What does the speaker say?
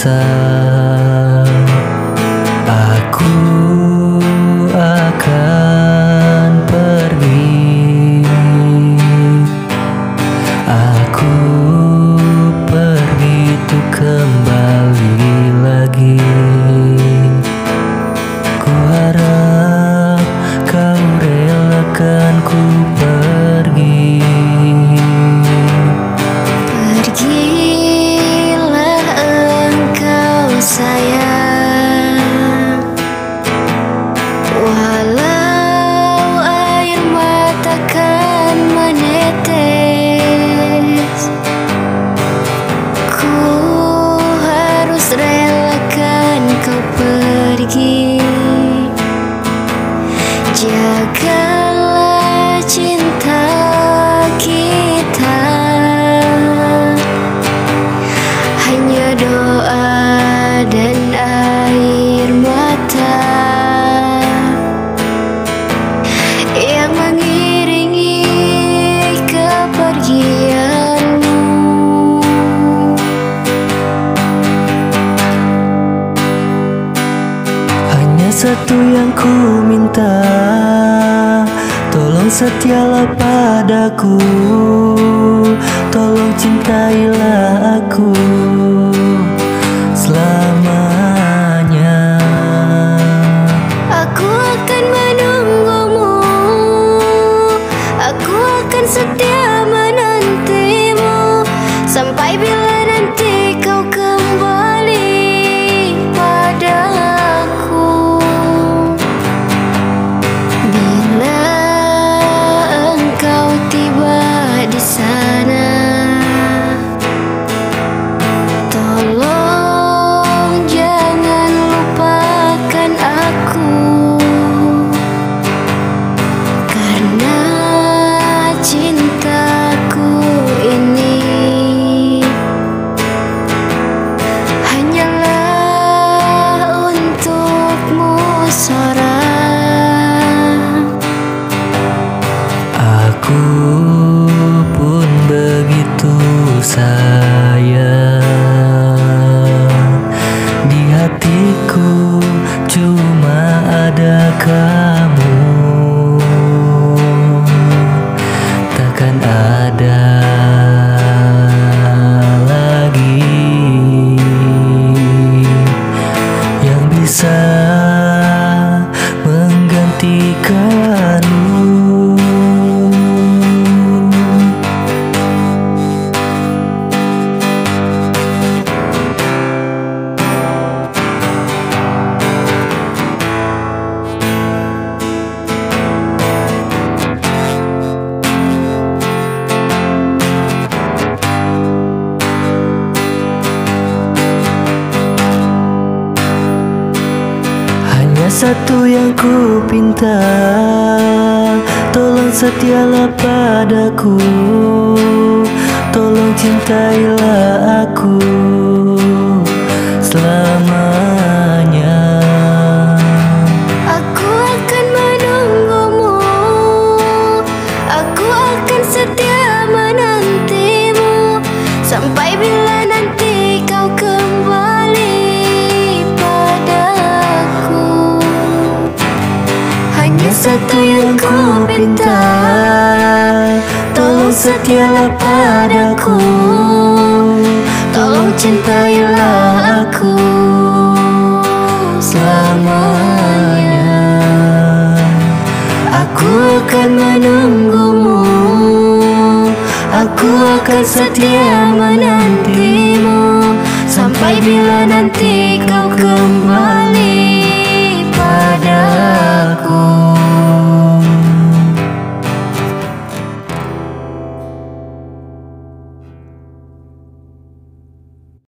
dosa. Aku akan pergi, aku pergi untuk kembali lagi. Ku harap kau relakan ku pergi. Pergilah engkau sayang, walau air mata kan menetes. Ku harus relakan kau pergi. Jagalah cinta kita, hanya doa dan air mata yang mengiringi kepergianmu. Hanya satu yang ku minta, tolong setialah padaku, tolong cintailah aku selamanya. Aku akan menunggumu, aku akan setia menantimu, sampai bila nanti kau kembali padaku. Bila engkau tiba di sana, tolong jangan lupakan aku, karena cintaku ini hanyalah untukmu seorang. Aku pun begitu sayang, di hatiku cuma ada kamu, takkan ada lagi yang bisa menggantikanmu. Hanya satu yang ku pinta, tolong setialah padaku, tolong cintailah aku selamanya. Aku akan menunggumu, aku akan setia menantimu, sampai bila nanti kau kembali padaku. Hanya satu yang ku pinta, tolong setialah padaku, tolong cintailah aku selamanya. Aku akan menunggumu, aku akan setia menantimu, sampai bila nanti kau kembali padaku.